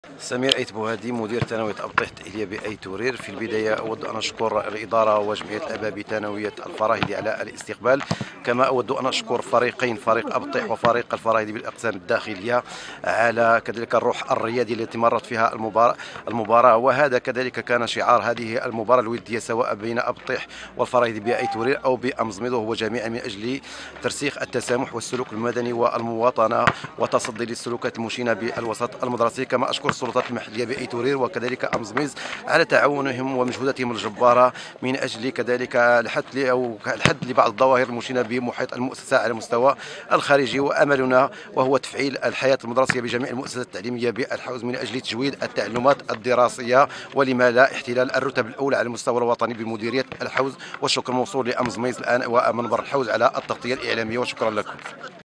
سمير أيت بوهادي، مدير ثانوية أبطيح التأهيلية بأي تورير. في البداية أود أن أشكر الإدارة وجمعية الآباء بثانوية الفراهيدي على الاستقبال، كما أود أن أشكر فريقين، فريق أبطيح وفريق الفراهيدي بالأقسام الداخلية، على كذلك الروح الرياضي التي مرت فيها المباراة. وهذا كذلك كان شعار هذه المباراة الودية، سواء بين أبطيح والفراهيدي بأي تورير أو بأمزميدو، هو جميعا من أجل ترسيخ التسامح والسلوك المدني والمواطنة وتصدي للسلوكات المشينة بالوسط المدرسي. كما أشكر السلطات المحلية بأي تورير وكذلك أمزميز على تعاونهم ومجهوداتهم الجبارة من أجل كذلك الحد لبعض الظواهر المشينة بمحيط المؤسسة على المستوى الخارجي. وأملنا وهو تفعيل الحياة المدرسية بجميع المؤسسات التعليمية بالحوز من أجل تجويد التعلمات الدراسية، ولما لا احتلال الرتب الأولى على المستوى الوطني بمديرية الحوز. والشكر موصول لأمزميز الآن ومنبر الحوز على التغطية الإعلامية، وشكرا لكم.